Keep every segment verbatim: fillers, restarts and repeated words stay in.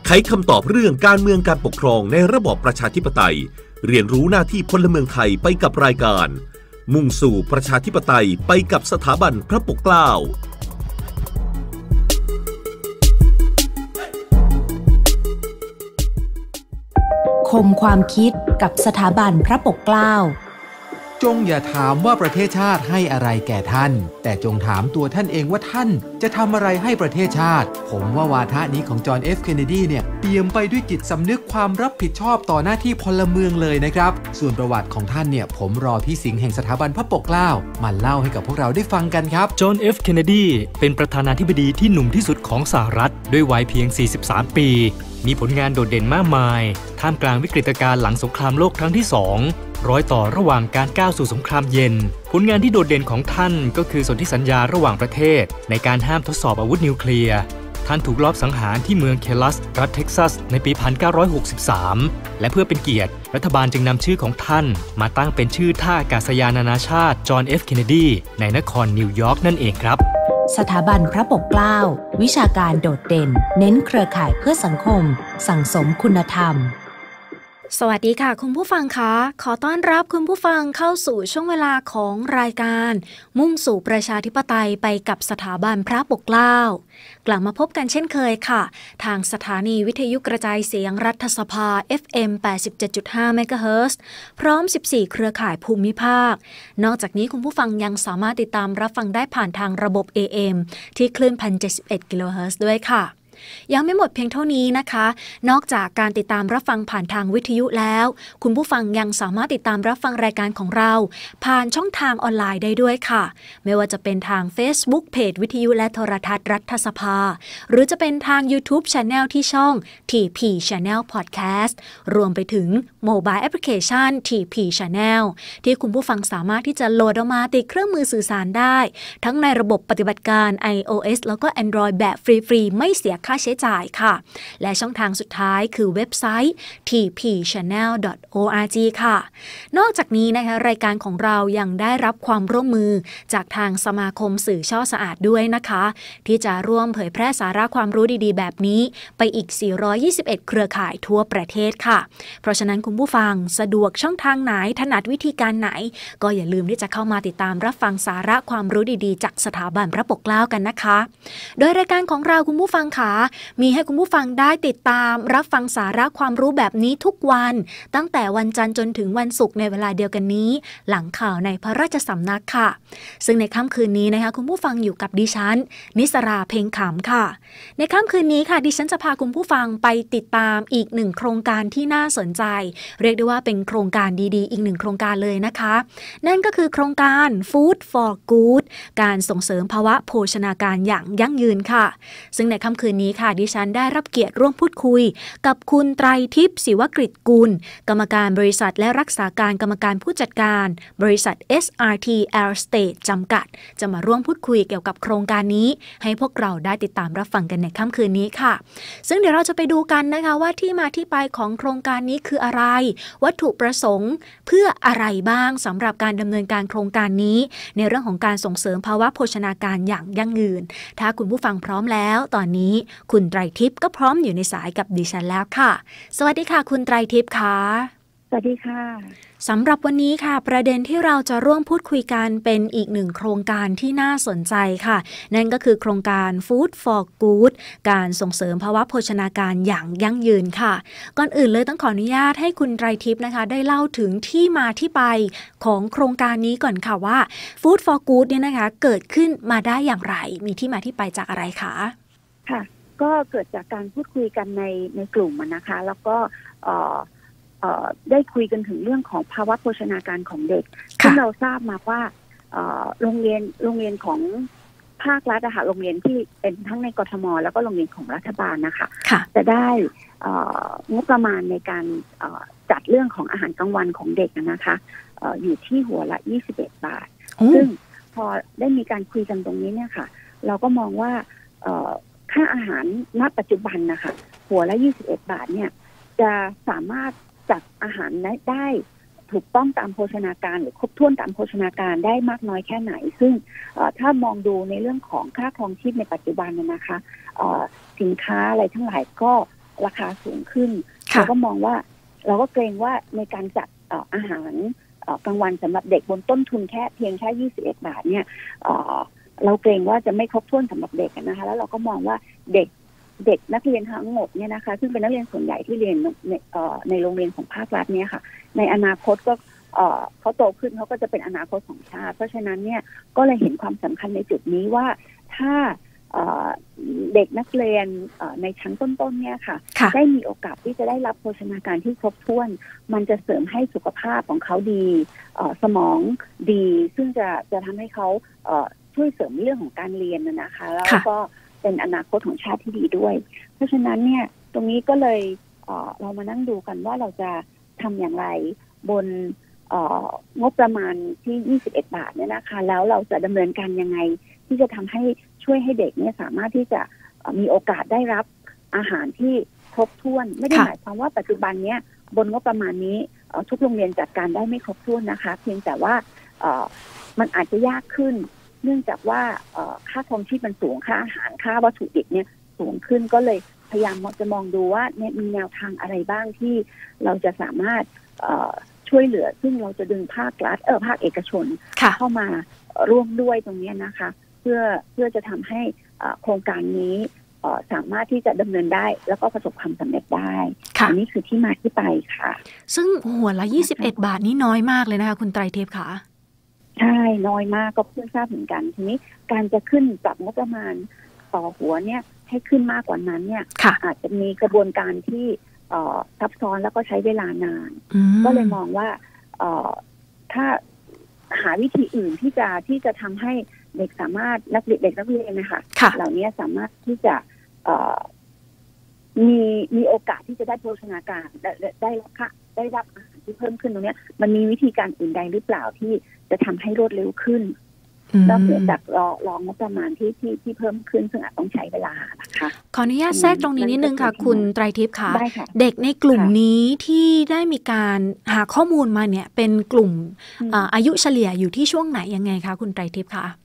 ไขคำตอบเรื่องการเมืองการปกครองในระบอบประชาธิปไตยเรียนรู้หน้าที่พลเมืองไทยไปกับรายการมุ่งสู่ประชาธิปไตยไปกับสถาบันพระปกเกล้าคมความคิดกับสถาบันพระปกเกล้าจงอย่าถามว่าประเทศชาติให้อะไรแก่ท่านแต่จงถามตัวท่านเองว่าท่านจะทำอะไรให้ประเทศชาติผมว่าวาทะนี้ของจอห์น เอฟ เคนเนดีเนี่ยเปี่ยมไปด้วยจิตสำนึกความรับผิดชอบต่อหน้าที่พลเมืองเลยนะครับส่วนประวัติของท่านเนี่ยผมรอพี่สิงห์แห่งสถาบันพระปกเกล้ามาเล่าให้กับพวกเราได้ฟังกันครับจอห์น เอฟ เคนเนดีเป็นประธานาธิบดีที่หนุ่มที่สุดของสหรัฐด้วยวัยเพียงสี่สิบสามปีมีผลงานโดดเด่นมากมายท่ามกลางวิกฤตการณ์หลังสงครามโลกครั้งที่สองรอยต่อระหว่างการก้าวสู่สงครามเย็นผลงานที่โดดเด่นของท่านก็คือสนธิสัญญาระหว่างประเทศในการห้ามทดสอบอาวุธนิวเคลียร์ท่านถูกลอบสังหารที่เมืองเคลัสรัฐเท็กซัสในปี หนึ่งพันเก้าร้อยหกสิบสาม และเพื่อเป็นเกียรติรัฐบาลจึงนำชื่อของท่านมาตั้งเป็นชื่อท่าอากาศยานนานาชาติจอห์น เอฟ เคนเนดีในนครนิวยอร์กนั่นเองครับสถาบันพระปกเกล้าวิชาการโดดเด่นเน้นเครือข่ายเพื่อสังคมสั่งสมคุณธรรมสวัสดีค่ะคุณผู้ฟังคะขอต้อนรับคุณผู้ฟังเข้าสู่ช่วงเวลาของรายการมุ่งสู่ประชาธิปไตยไปกับสถาบันพระปกเกล้ากลับมาพบกันเช่นเคยค่ะทางสถานีวิทยุกระจายเสียงรัฐสภา เอฟ เอ็ม แปดสิบเจ็ดจุดห้า เมกะเฮิรตซ์พร้อมสิบสี่เครือข่ายภูมิภาคนอกจากนี้คุณผู้ฟังยังสามารถติดตามรับฟังได้ผ่านทางระบบ เอ เอ็ม ที่คลื่น หนึ่งพันเจ็ดสิบเอ็ด กิโลเฮิรตซ์ด้วยค่ะยังไม่หมดเพียงเท่านี้นะคะนอกจากการติดตามรับฟังผ่านทางวิทยุแล้วคุณผู้ฟังยังสามารถติดตามรับฟังรายการของเราผ่านช่องทางออนไลน์ได้ด้วยค่ะไม่ว่าจะเป็นทาง Facebook เพจวิทยุและโทรทัศน์รัฐสภาหรือจะเป็นทาง YouTube Channel ที่ช่อง ที พี Channel Podcast รวมไปถึง Mobile Application ที พี Channel ที่คุณผู้ฟังสามารถที่จะโหลดออกมาติดเครื่องมือสื่อสารได้ทั้งในระบบปฏิบัติการ iOS แล้วก็ Android แบบฟรีๆไม่เสียค่าใช้จ่ายค่ะและช่องทางสุดท้ายคือเว็บไซต์ ที พี ชานแนล ดอท โอ อาร์ จี ค่ะนอกจากนี้นะคะรายการของเรายังได้รับความร่วมมือจากทางสมาคมสื่อช่อสะอาดด้วยนะคะที่จะร่วมเผยแพร่สาระความรู้ดีๆแบบนี้ไปอีกสี่ร้อยยี่สิบเอ็ดเครือข่ายทั่วประเทศค่ะเพราะฉะนั้นคุณผู้ฟังสะดวกช่องทางไหนถนัดวิธีการไหนก็อย่าลืมที่จะเข้ามาติดตามรับฟังสาระความรู้ดีๆจากสถาบันพระปกเกล้ากันนะคะโดยรายการของเราคุณผู้ฟังค่ะมีให้คุณผู้ฟังได้ติดตามรับฟังสาระความรู้แบบนี้ทุกวันตั้งแต่วันจันทร์จนถึงวันศุกร์ในเวลาเดียวกันนี้หลังข่าวในพระราชสำนักค่ะซึ่งในค่ำคืนนี้นะคะคุณผู้ฟังอยู่กับดิฉันนิสราเพ็งขำค่ะในค่ำคืนนี้ค่ะดิฉันจะพาคุณผู้ฟังไปติดตามอีกหนึ่งโครงการที่น่าสนใจเรียกได้ว่าเป็นโครงการดีๆอีกหนึ่งโครงการเลยนะคะนั่นก็คือโครงการ Food for Good การส่งเสริมภาวะโภชนาการอย่างยั่งยืนค่ะซึ่งในค่ำคืนนี้ค่ะดิฉันได้รับเกียรติร่วมพูดคุยกับคุณไตรทิพย์ศิวกฤตกุลกรรมการบริษัทและรักษาการกรรมการผู้จัดการบริษัท เอส อาร์ ที Aerospace จำกัดจะมาร่วมพูดคุยเกี่ยวกับโครงการนี้ให้พวกเราได้ติดตามรับฟังกันในค่ำคืนนี้ค่ะซึ่งเดี๋ยวเราจะไปดูกันนะคะว่าที่มาที่ไปของโครงการนี้คืออะไรวัตถุประสงค์เพื่ออะไรบ้างสำหรับการดำเนินการโครงการนี้ในเรื่องของการส่งเสริมภาวะโภชนาการอย่างยั่งยืนถ้าคุณผู้ฟังพร้อมแล้วตอนนี้คุณไตรทิพย์ก็พร้อมอยู่ในสายกับดิฉันแล้วค่ะสวัสดีค่ะคุณไตรทิพย์ค่ะสวัสดีค่ะสำหรับวันนี้ค่ะประเด็นที่เราจะร่วมพูดคุยกันเป็นอีกหนึ่งโครงการที่น่าสนใจค่ะนั่นก็คือโครงการ Food for Good การส่งเสริมภาวะโภชนาการอย่างยั่งยืนค่ะก่อนอื่นเลยต้องขออนุญาตให้คุณไตรทิพย์นะคะได้เล่าถึงที่มาที่ไปของโครงการนี้ก่อนค่ะว่า Food for Good เนี่ยนะคะเกิดขึ้นมาได้อย่างไรมีที่มาที่ไปจากอะไรคะค่ะก็เกิดจากการพูดคุยกันในในกลุ่มนะคะแล้วก็ได้คุยกันถึงเรื่องของภาวะโภชนาการของเด็กที่เราทราบมาว่าโรงเรียนโรงเรียนของภาครัฐอะค่ะโรงเรียนที่เป็นทั้งในกทมแล้วก็โรงเรียนของรัฐบาลนะคะจะได้งบประมาณในการจัดเรื่องของอาหารกลางวันของเด็กนะคะอยู่ที่หัวละยี่สิบเอ็ดบาทซึ่งพอได้มีการคุยกันตรงนี้เนี่ยค่ะเราก็มองว่าค่าอาหารณปัจจุบันนะคะหัวละยี่สิบเอ็ดบาทเนี่ยจะสามารถจัดอาหารได้ถูกต้องตามโภชนาการหรือครบถ้วนตามโภชนาการได้มากน้อยแค่ไหนซึ่งถ้ามองดูในเรื่องของค่าครองชีพในปัจจุบันนะคะสินค้าอะไรทั้งหลายก็ราคาสูงขึ้นเราก็มองว่าเราก็เกรงว่าในการจัดอาหารกลางวันสำหรับเด็กบนต้นทุนแค่เพียงแค่ยี่สิบเอ็ดบาทเนี่ยเราเกรงว่าจะไม่ครบถ้วนสำหรับเด็กนะคะแล้วเราก็มองว่าเด็กเด็กนักเรียนทั้งหมดเนี่ยนะคะซึ่งเป็นนักเรียนส่วนใหญ่ที่เรียนในในโรงเรียนของภาครัฐเนี่ยค่ะในอนาคตก็เขาโตขึ้นเขาก็จะเป็นอนาคตของชาติเพราะฉะนั้นเนี่ยก็เลยเห็นความสำคัญในจุดนี้ว่าถ้าเด็กนักเรียนในชั้นต้นๆเนี่ยค่ะได้มีโอกาสที่จะได้รับโภชนาการที่ครบถ้วนมันจะเสริมให้สุขภาพของเขาดีสมองดีซึ่งจะจะทำให้เขาช่วยเสริมเรื่องของการเรียนนะคะแล้วก็เป็นอนาคตของชาติที่ดีด้วยเพราะฉะนั้นเนี่ยตรงนี้ก็เลยเอ่อเรามานั่งดูกันว่าเราจะทำอย่างไรบนงบประมาณที่ยี่สิบเอ็ดบาทเนี่ยนะคะแล้วเราจะดำเนินการยังไงที่จะทำให้ช่วยให้เด็กเนี่ยสามารถที่จะมีโอกาสได้รับอาหารที่ครบถ้วนไม่ได้หมายความว่าปัจจุบันเนี้ยบนงบประมาณนี้ทุกโรงเรียนจัดการได้ไม่ครบถ้วนนะคะเพียงแต่ว่ามันอาจจะยากขึ้นเนื่องจากว่าค่าครองชีพมันสูงค่าอาหารค่าวัตถุดิบเนี่ยสูงขึ้นก็เลยพยายามจะมองดูว่าเนี่ยมีแนวทางอะไรบ้างที่เราจะสามารถช่วยเหลือซึ่งเราจะดึงภาครัฐเออภาคเอกชนเข้ามาร่วมด้วยตรงนี้นะคะเพื่อเพื่อจะทำให้โครงการนี้สามารถที่จะดำเนินได้แล้วก็ประสบความสำเร็จได้อันนี้คือที่มาที่ไปค่ะซึ่งหัวละยี่สิบเอ็ดบาทนี่น้อยมากเลยนะคะคุณไตรเทพค่ะใช่น้อยมากก็เพิ่งทราบเหมือนกันทีนี้การจะขึ้นปรับงบประมาณต่อหัวเนี่ยให้ขึ้นมากกว่านั้นเนี่ยอาจจะมีกระบวนการที่ซับซ้อนแล้วก็ใช้เวลานานก็เลยมองว่าถ้าหาวิธีอื่นที่จะที่จะทำให้เด็กสามารถนักเด็กเด็กนักเรียนนะคะเหล่านี้สามารถที่จะมีมีโอกาสที่จะได้โภชนาการได้ได้รับค่ะได้รับอาหารที่เพิ่มขึ้นตรงนี้มันมีวิธีการอื่นใดหรือเปล่าที่จะทำให้รวดเร็วขึ้นนอกจากรอรองบประมาณที่ที่ที่เพิ่มขึ้นซึ่งอาจต้องใช้เวลานะคะขออนุญาตแทรกตรงนี้นิดนึงค่ะคุณไตรทิพย์ค่ะเด็กในกลุ่มนี้ที่ได้มีการหาข้อมูลมาเนี่ยเป็นกลุ่มอายุเฉลี่ยอยู่ที่ช่วงไหนยังไงคะคุณไตรทิพย์คะ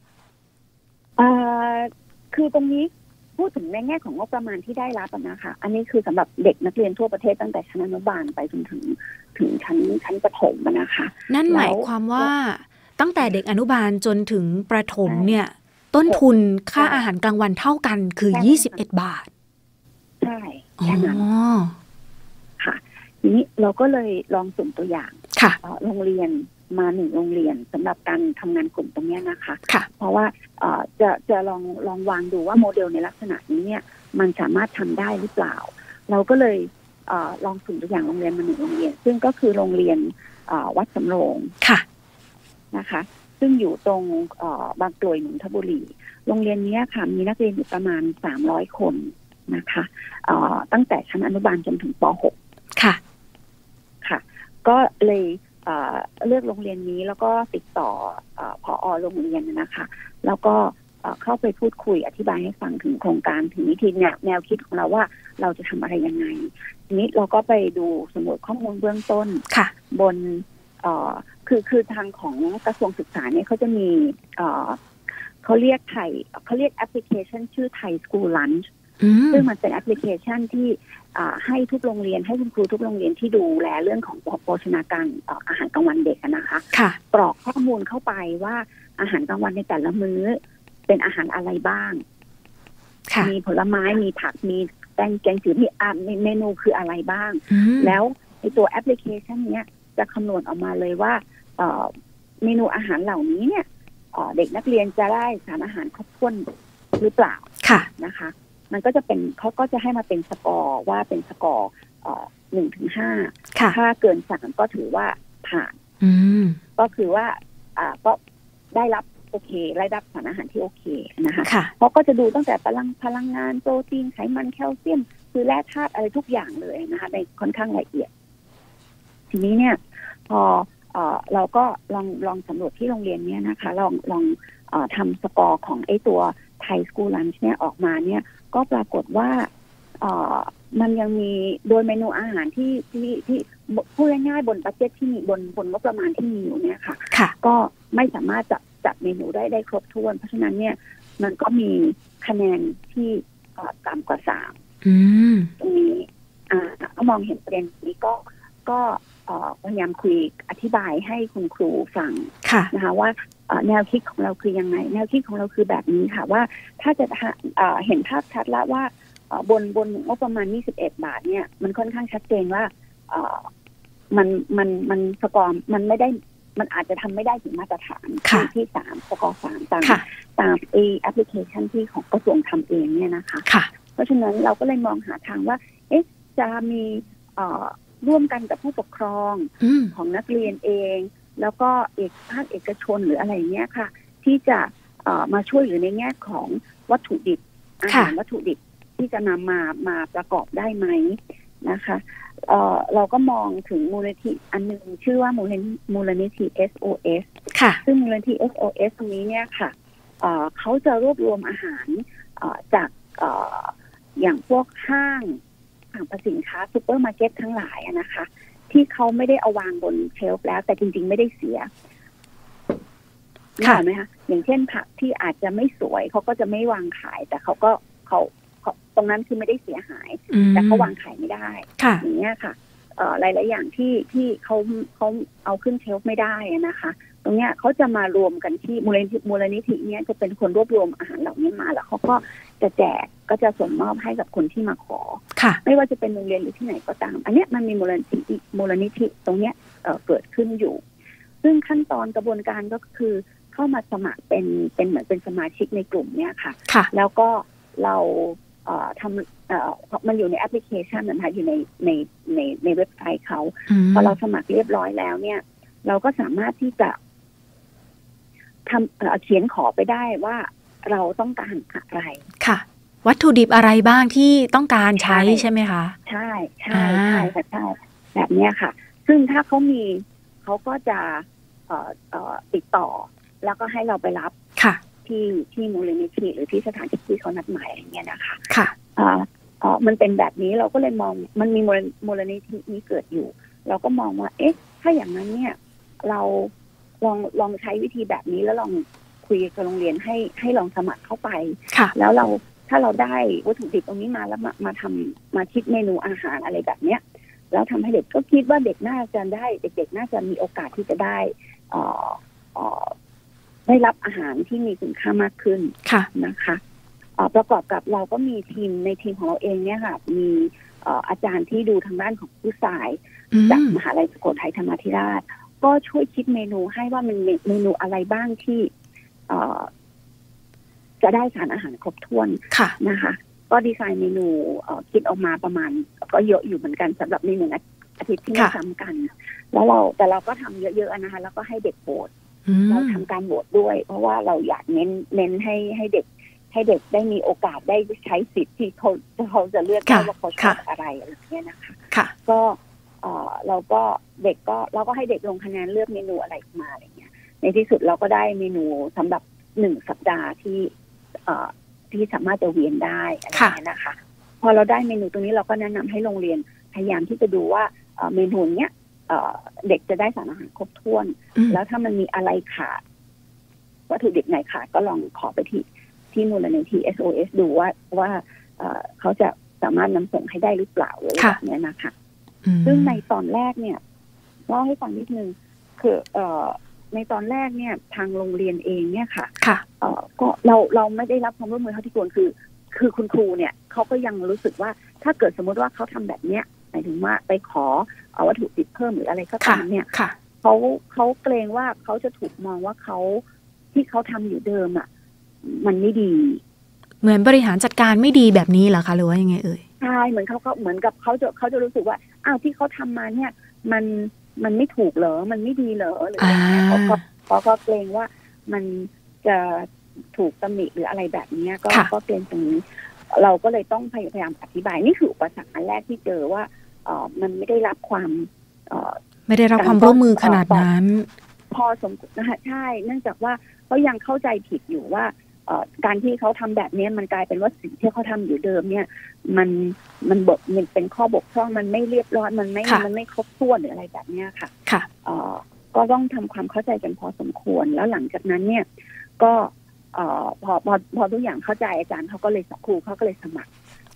คือตรงนี้พูดถึงในแง่ของงบประมาณที่ได้รับนะคะอันนี้คือสำหรับเด็กนักเรียนทั่วประเทศตั้งแต่ชั้นอนุบาลไปจนถึงถึงชั้นชั้นประถมนะคะนั่นหมายความว่าตั้งแต่เด็กอนุบาลจนถึงประถมเนี่ยต้นทุนค่าอาหารกลางวันเท่ากันคือยี่สิบเอ็ดบาทใช่แค่นั้นค่ะทีนี้เราก็เลยลองสุ่มตัวอย่างโรงเรียนมาหนึ่งโรงเรียนสำหรับการทำงานกลุ่มตรงนี้นะคะเพราะว่าจะจะลองลองวางดูว่าโมเดลในลักษณะนี้เนี่ยมันสามารถทำได้หรือเปล่าเราก็เลยลองสุ่มตัวอย่างโรงเรียนมาหนึ่งโรงเรียนซึ่งก็คือโรงเรียนวัดสำโรงนะคะซึ่งอยู่ตรงบางกรวยนนทบุรีโรงเรียนนี้ค่ะมีนักเรียนอยู่ประมาณสามร้อยคนนะคะตั้งแต่ชั้นอนุบาลจนถึงป หก ค่ะค่ะก็เลยเลือกโรงเรียนนี้แล้วก็ติดต่อผอ.โรงเรียนนะคะแล้วก็เข้าไปพูดคุยอธิบายให้ฟังถึงโครงการถึงวิธีแนวแนวคิดของเราว่าเราจะทำอะไรยังไงทีนี้เราก็ไปดูสมุดข้อมูลเบื้องต้นบนคือคือทางของกระทรวงศึกษาเนี่ยเขาจะมีเขาเรียกไทยเขาเรียกแอปพลิเคชันชื่อไทยสกูลลันช์ซึ่งมันเป็นแอปพลิเคชันที่ให้ทุกโรงเรียนให้คุณครูทุกโรงเรียนที่ดูแลเรื่องของโภชนาการอาหารกลางวันเด็กนะคะกรอกข้อมูลเข้าไปว่าอาหารกลางวันในแต่ละมื้อเป็นอาหารอะไรบ้างมีผลไม้มีผักมีแกงแกงจืดมีอ่าเมนูคืออะไรบ้างแล้วในตัวแอปพลิเคชันนี้จะคำนวณออกมาเลยว่าเมนูอาหารเหล่านี้เนี่ยเด็กนักเรียนจะได้สารอาหารครบถ้วนหรือเปล่านะคะมันก็จะเป็นเขาก็จะให้มาเป็นสกอร์ว่าเป็นสกอร์หนึ่งถึงห้าถ้าเกินสามก็ถือว่าผ่านก็คือว่าก็ได้รับโอเคได้รับสารอาหารที่โอเคนะคะเพราะก็จะดูตั้งแต่พลังพลังงานโปรตีนไขมันแคลเซียมคือแร่ธาตุอะไรทุกอย่างเลยนะคะในค่อนข้างละเอียดทีนี้เนี่ยพอเอ่อเราก็ลองลองสำรวจที่โรงเรียนเนี้ยนะคะลองลองเอ่อทำสกอร์ของไอ้ตัวไทยสกูลลันช์เนี่ยออกมาเนี่ยก็ปรากฏว่าเอ่อมันยังมีโดยเมนูอาหารที่ที่ที่พูดง่ายๆบนบัดเจ็ตที่มีบนบนงบประมาณที่มีอยู่เนี่ยค่ะก็ไม่สามารถจัดจัดเมนูได้ได้ครบถ้วนเพราะฉะนั้นเนี่ยมันก็มีคะแนนที่ต่ำกว่าสามตรงนี้อ่าก็มองเห็นประเด็นนี้ก็ก็พยายามคุยอธิบายให้คุณครูฟังนะคะว่าแนวคิดของเราคือยังไงแนวคิดของเราคือแบบนี้ค่ะว่าถ้าจะเห็นภาพชัดแล้วว่าบนบนงบประมาณยี่สิบเอ็ดบาทเนี่ยมันค่อนข้างชัดเจนว่ามันมันมันสกอร์มันไม่ได้มันอาจจะทำไม่ได้ถึงมาตรฐานที่ที่สามสกอร์สามตามตามแอปพลิเคชันที่ของกระทรวงทำเองเนี่ยนะคะเพราะฉะนั้นเราก็เลยมองหาทางว่าเอ๊ะจะมีร่วมกันกับผู้ปกครองของนักเรียนเองแล้วก็เอกภาคเอกชนหรืออะไรเงี้ยค่ะที่จะมาช่วยเหลือในแง่ของวัตถุดิบอาหารวัตถุดิบที่จะนำมามาประกอบได้ไหมนะคะเอ่อเราก็มองถึงมูลนิธิอันหนึ่งชื่อว่ามูลนิธิมูลนิธิ เอส โอ เอส ค่ะซึ่งมูลนิธิ เอส โอ เอส ตรงนี้เนี่ยค่ะเอ่อเขาจะรวบรวมอาหารเอ่อจากเอ่ออย่างพวกห้างห้างสินค้าซูเปอร์มาร์เก็ตทั้งหลายนะคะที่เขาไม่ได้เอาวางบนเชลฟ์แล้วแต่จริงๆไม่ได้เสียค่ะไหมคะอย่างเช่นผักที่อาจจะไม่สวยเขาก็จะไม่วางขายแต่เขาก็เขาตรงนั้นคือไม่ได้เสียหายแต่เขาวางขายไม่ได้อย่างเงี้ยค่ะหลายๆอย่างที่ที่เขาเขาเอาขึ้นเชลฟ์ไม่ได้นะคะตรงเนี้ยเขาจะมารวมกันที่มูลนิธิมูลนิธิเนี้ยจะเป็นคนรวบรวมอาหารเหล่านี้มาแล้วเขาก็จะแจกก็จะส่งมอบให้กับคนที่มาขอไม่ว่าจะเป็นโรงเรียนหรือที่ไหนก็ตามอันเนี้ยมันมีมูลนิธิมูลนิธิตรงเนี้ยเกิดขึ้นอยู่ซึ่งขั้นตอนกระบวนการก็คือเข้ามาสมัครเป็นเป็นเหมือนเป็นสมาชิกในกลุ่มเนี้ยค่ะแล้วก็เราทำมันอยู่ในแอปพลิเคชันนะคะอยู่ในในในในเว็บไซต์เขาพอเราสมัครเรียบร้อยแล้วเนี่ยเราก็สามารถที่จะทำเขียนขอไปได้ว่าเราต้องการอะไรค่ะวัตถุดิบอะไรบ้างที่ต้องการใช้ใช่ไหมคะใช่ใช่ใช่ค่ะใช่แบบนี้ค่ะซึ่งถ้าเขามีเขาก็จะติดต่อแล้วก็ให้เราไปรับค่ะที่ที่มูลนิธิหรือที่สถานที่ที่เขานัดหมายอะไรเงี้ยนะคะค่ะอ่าอ่ามันเป็นแบบนี้เราก็เลยมองมันมีมูลนิธินี้เกิดอยู่เราก็มองว่าเอ๊ะถ้าอย่างนั้นเนี่ยเราลองลองใช้วิธีแบบนี้แล้วลองคุยกับโรงเรียนให้ให้ลองสมัครเข้าไปแล้วเราถ้าเราได้วัตถุดิบตรงนี้มาแล้วมามาทำมาคิดเมนูอาหารอะไรแบบเนี้ยแล้วทำให้เด็กก็คิดว่าเด็กน่าจะได้เด็กๆน่าจะมีโอกาสที่จะได้อ่าอ่าได้รับอาหารที่มีคุณค่ามากขึ้นนะคะประกอบกับเราก็มีทีมในทีมของเราเองเนี่ยค่ะมีอาจารย์ที่ดูทางด้านของผู้ชายจากมหาลัยสุโขทัยธรรมาธิราชก็ช่วยคิดเมนูให้ว่ามันเมนูอะไรบ้างที่จะได้สารอาหารครบถ้วนนะคะก็ดีไซน์เมนูคิดออกมาประมาณก็เยอะอยู่เหมือนกันสำหรับในหนึ่งอาทิตย์ที่ไม่ซ้ำกันแล้วเราแต่เราก็ทำเยอะๆนะคะแล้วก็ให้เด็กโหวตเราทำการโหวตด้วยเพราะว่าเราอยากเน้นเน้นให้ให้เด็กให้เด็กได้มีโอกาสได้ใช้สิทธิ์ที่เขาเขาจะเลือกได้ว่าเขาชอบอะไรอะไรอย่างเงี้ยนะคะก็เอ่อเราก็เด็กก็เราก็ให้เด็กลงคะแนนเลือกเมนูอะไรมาอะไรเงี้ยในที่สุดเราก็ได้เมนูสำหรับหนึ่งสัปดาห์ที่เอ่อที่สามารถจะเวียนได้อะไรเงี้ยนะคะพอเราได้เมนูตรงนี้เราก็แนะนำให้โรงเรียนพยายามที่จะดูว่าเมนูเนี้ยเด็กจะได้สารอาหารครบถ้วนแล้วถ้ามันมีอะไรขาดวัตถุดิบไหนขาดก็ลองขอไปที่ที่มูลนิธิ เอส โอ เอส ดูว่าว่าเขาจะสามารถนำส่งให้ได้หรือเปล่าอะไรแบบนี้นะคะซึ่งในตอนแรกเนี่ยเล่าให้ฟังนิดนึงคือในตอนแรกเนี่ยทางโรงเรียนเองเนี่ยค่ะก็เราเราไม่ได้รับความร่วมมือเท่าที่ควรคือคือคุณครูเนี่ยเขาก็ยังรู้สึกว่าถ้าเกิดสมมติว่าเขาทำแบบเนี้ยหมายถึงว่าไปขอเอาวัตถุดิบเพิ่มหรืออะไรก็ตามเนี่ยเขาเขาเกรงว่าเขาจะถูกมองว่าเขาที่เขาทำอยู่เดิมอ่ะมันไม่ดีเหมือนบริหารจัดการไม่ดีแบบนี้เหรอคะหรือว่ายังไงเอ่ยใช่เหมือนเขาเขาเหมือนกับเขาจะเขาจะรู้สึกว่าอ้าวที่เขาทำมาเนี่ยมันมันไม่ถูกเหรอมันไม่ดีเหรอหรืออะไรเงี้ยเขาก็เขาก็เกรงว่ามันจะถูกตำหนิหรืออะไรแบบนี้ก็ก็เกรงตรงนี้เราก็เลยต้องพยายามอธิบายนี่คืออุปสรรคอันแรกที่เจอว่าเออมันไม่ได้รับความเออไม่ได้รับความร่วมมือขนาดนั้นพอสมควรนะคะใช่เนื่องจากว่าเขายังเข้าใจผิดอยู่ว่าการที่เขาทำแบบนี้มันกลายเป็นว่าสิ่งที่เขาทำอยู่เดิมเนี่ยมันมันบกมันเป็นข้อบกพร่องมันไม่เรียบร้อยมันไม่มันไม่ครบถ้วนหรืออะไรแบบนี้ค่ะค่ะก็ต้องทำความเข้าใจกันพอสมควรแล้วหลังจากนั้นเนี่ยก็พอพอพอทุกอย่างเข้าใจอาจารย์เขาก็เลยครูเขาก็เลยสมัคร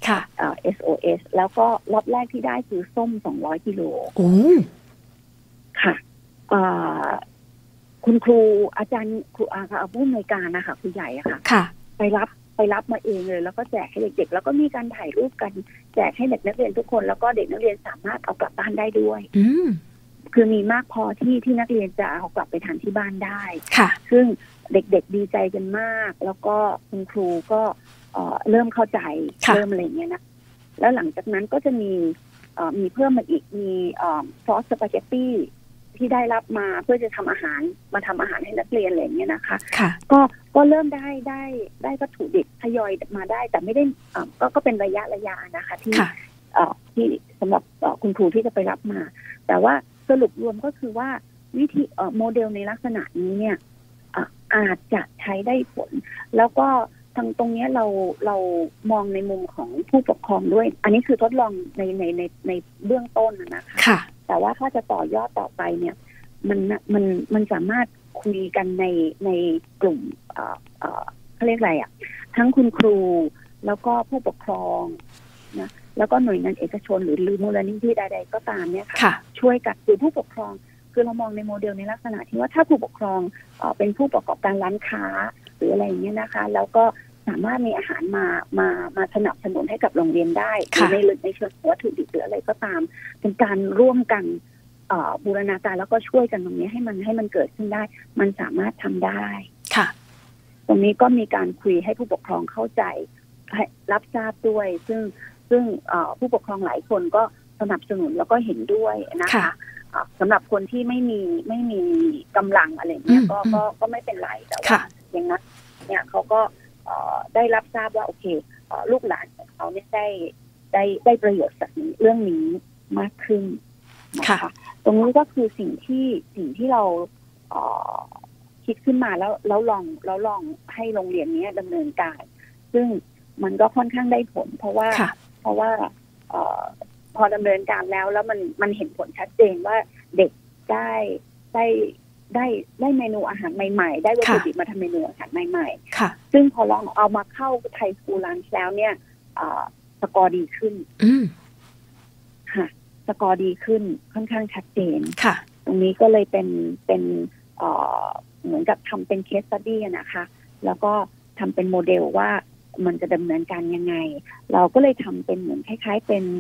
ค่ะเอ่อ เอส โอ เอส แล้วก็ล็อตแรกที่ได้คือส้มสองร้อยกิโลโอ้ค่ะเอ่อคุณครูอาจารย์ครูอาค่ะผู้อำนวยการนะคะครูใหญ่อะค่ะค่ะไปรับไปรับมาเองเลยแล้วก็แจกให้เด็กๆแล้วก็มีการถ่ายรูปกันแจกให้เด็กนักเรียนทุกคนแล้วก็เด็กนักเรียนสามารถเอากลับบ้านได้ด้วยอืมคือมีมากพอที่ที่นักเรียนจะเอากลับไปทานที่บ้านได้ค่ะซึ่งเด็กๆดีใจกันมากแล้วก็คุณครูก็เอ่อเริ่มเข้าใจเริ่มอะไรเงี้ยนะแล้วหลังจากนั้นก็จะมีเอ่อมีเพิ่มมาอีกมีซอสสปาเกตตี้ที่ได้รับมาเพื่อจะทำอาหารมาทำอาหารให้นักเรียนอะไรเงี้ยนะคะค่ะก็ก็เริ่มได้ได้ได้วัตถุดิบทยอยมาได้แต่ไม่ได้เอ่อก็ก็เป็นระยะระยะนะคะที่ค่ะเอ่อที่สำหรับเอ่อคุณครูที่จะไปรับมา แต่ว่าสรุปรวมก็คือว่าวิธีเอ่อโมเดลในลักษณะนี้เนี่ยอ่ะอาจจะใช้ได้ผล แล้วก็ทางตรงนี้เราเรามองในมุมของผู้ปกครองด้วย อันนี้คือทดลองในในในในเบื้องต้นนะคะค่ะแต่ว่าถ้าจะต่อยอดต่อไปเนี่ยมันมันมันสามารถคุยกันในในกลุ่มเอ่อเอ่อเขาเรียกอะไรอ่ะทั้งคุณครูแล้วก็ผู้ปกครองนะแล้วก็หน่วยงานเอกชนหรือหรือมูลนิธิใดๆก็ตามเนี่ยค่ะค่ะช่วยกันหรือผู้ปกครองคือเรามองในโมเดลในลักษณะที่ว่าถ้าผู้ปกครองเอ่อเป็นผู้ประกอบการร้านค้าหรืออะไรอย่างเงี้ยนะคะแล้วก็สามารถมีอาหารมามามาสนับสนุนให้กับโรงเรียนได้หรือในในเชิงวัตถุดิบหรืออะไรก็ตามเป็นการร่วมกันบูรณาการแล้วก็ช่วยกันตรงนี้ให้มันให้มันเกิดขึ้นได้มันสามารถทำได้ค่ะตรงนี้ก็มีการคุยให้ผู้ปกครองเข้าใจให้รับทราบด้วยซึ่งซึ่งผู้ปกครองหลายคนก็สนับสนุนแล้วก็เห็นด้วยนะคะสำหรับคนที่ไม่มีไม่มีกำลังอะไรเงี้ยก็ก็ก็ไม่เป็นไรแต่ว่าอย่างนั้นเนี่ยเขาก็ได้รับทราบว่าโอเคลูกหลานของเขาเนี่ยได้ได้ได้ประโยชน์จากเรื่องนี้มากขึ้นนะคะตรงนี้ก็คือสิ่งที่สิ่งที่เราเอ่อคิดขึ้นมาแล้วแล้วลองแล้วลองให้โรงเรียนนี้ดำเนินการซึ่งมันก็ค่อนข้างได้ผลเพราะว่าเพราะว่าเอ่อพอดำเนินการแล้วแล้วมันมันเห็นผลชัดเจนว่าเด็กได้ได้ได้ได้เมนูอาหารใหม่ๆได้วัตถุดิบมาทำเมนูอาหารใหม่ๆซึ่งพอลองเอามาเข้าไทยสคูลลันช์แล้วเนี่ยสกอร์ดีขึ้นค่ะสกอร์ดีขึ้นค่อนข้างชัดเจนค่ะตรงนี้ก็เลยเป็นเป็นเอ่อเหมือนกับทำเป็นเคสสตัดดี้นะคะแล้วก็ทำเป็นโมเดลว่ามันจะดำเนินการยังไงเราก็เลยทำเป็นเหมือนคล้ายๆเป็น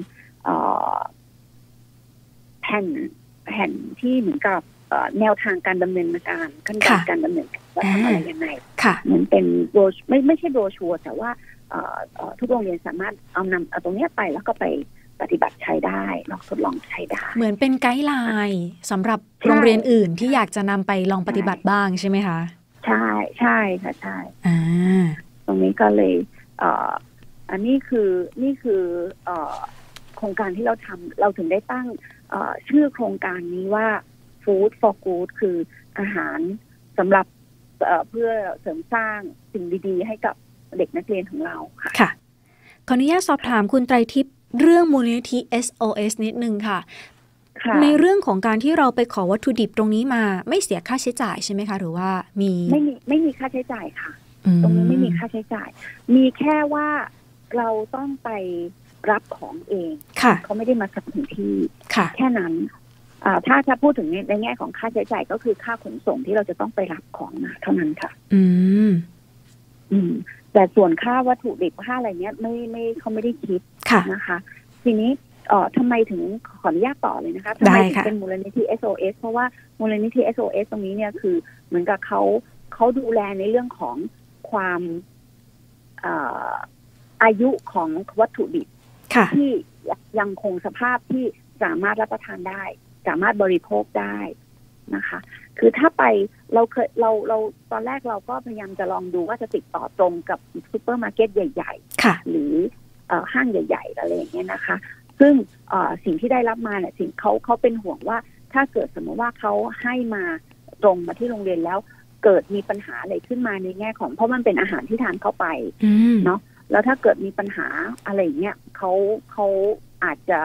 แผ่นแผ่นที่เหมือนกับแนวทางการดำเนินการขั้นตอนการดำเนินการว่าทำอะไรยังไงเหมือนเป็นโบรไม่ไม่ใช่โบรชัวร์แต่ว่าทุกโรงเรียนสามารถเอานำเอาตรงนี้ไปแล้วก็ไปปฏิบัติใช้ได้ลองทดลองใช้ได้เหมือนเป็นไกด์ไลน์สำหรับโรงเรียนอื่นที่อยากจะนำไปลองปฏิบัติบ้างใช่ไหมคะใช่ใช่ค่ะใช่อ่าตรงนี้ก็เลยอันนี้คือนี่คือโครงการที่เราทำเราถึงได้ตั้งชื่อโครงการนี้ว่า Food for Good คืออาหารสำหรับเพื่อเสริมสร้างสิ่งดีๆให้กับเด็กนักเรียนของเราค่ะค่ะขออนุญาตสอบถามคุณไตรทิพย์เรื่องมูลนิธิ เอส โอ เอส นิดนึงค่ะในเรื่องของการที่เราไปขอวัตถุดิบตรงนี้มาไม่เสียค่าใช้จ่ายใช่ไหมคะหรือว่ามีไม่มีไม่มีค่าใช้จ่ายค่ะตรงนี้ไม่มีค่าใช้จ่ายมีแค่ว่าเราต้องไปรับของเองเขาไม่ได้มาส่งถึงที่แค่นั้นถ้าจะพูดถึงในแง่ของค่าใช้จ่ายก็คือค่าขนส่งที่เราจะต้องไปรับของมาเท่านั้นค่ะอืมอืมแต่ส่วนค่าวัตถุดิบค่าอะไรเนี้ยไม่ไม่เขาไม่ได้คิดนะคะทีนี้เอ่อทำไมถึงขออนุญาตต่อเลยนะคะทำไมถึงเป็นมูลนิธิ เอส โอ เอส เพราะว่ามูลนิธิ เอส โอ เอส ตรงนี้เนี่ยคือเหมือนกับเขาเขาดูแลในเรื่องของความเอ่ออายุของวัตถุดิบที่ยังคงสภาพที่สามารถรับประทานได้สามารถบริโภคได้นะคะคือถ้าไปเราเคยเราเราตอนแรกเราก็พยายามจะลองดูว่าจะติดต่อตรงกับซูเปอร์มาร์เก็ตใหญ่ๆหรือห้างใหญ่ๆอะไรอย่างเงี้ยนะคะซึ่งสิ่งที่ได้รับมาเนี่ยสิ่งเขาเขาเป็นห่วงว่าถ้าเกิดสมมติว่าเขาให้มาตรงมาที่โรงเรียนแล้วเกิดมีปัญหาอะไรขึ้นมาในแง่ของเพราะมันเป็นอาหารที่ทานเข้าไปเนาะแล้วถ้าเกิดมีปัญหาอะไรเงี้ยเขาเขาอาจจะ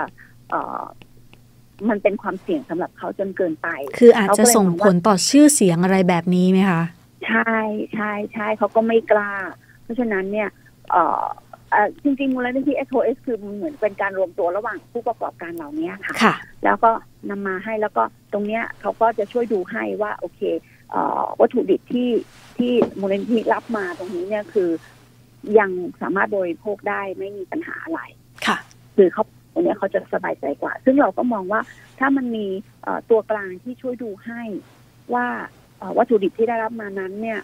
มันเป็นความเสี่ยงสำหรับเขาจนเกินไปคืออาจจะส่งผลต่อชื่อเสียงอะไรแบบนี้ไหมคะใช่ใช่ใช่เขาก็ไม่กล้าเพราะฉะนั้นเนี่ยจริงๆมูลนิธิ เอส โอ เอส คือเหมือนเป็นการรวมตัวระหว่างผู้ประกอบการเหล่านี้ค่ะ แล้วก็นำมาให้แล้วก็ตรงเนี้ยเขาก็จะช่วยดูให้ว่าโอเควัตถุดิบที่ที่มูลนิธิรับมาตรงนี้เนี่ยคือยังสามารถบริโภคได้ไม่มีปัญหาอะไรค่ะคือเขาตรงนี้เขาจะสบายใจกว่าซึ่งเราก็มองว่าถ้ามันมีตัวกลางที่ช่วยดูให้ว่าวัตถุดิบที่ได้รับมานั้นเนี่ย